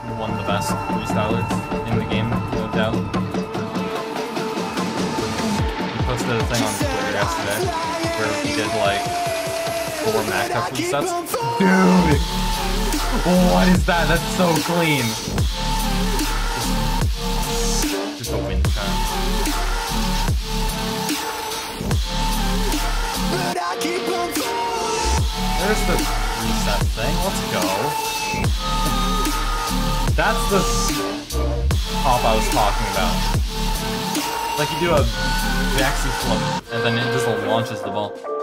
one of the best freestylers in the game, no doubt. He posted a thing on Twitter yesterday where he did like 4 max up sets. Dude! What is that? That's so clean. Just a wind chime. There's the reset thing. Let's go. That's the pop I was talking about. Like you do a backseat flip and then it just launches the ball.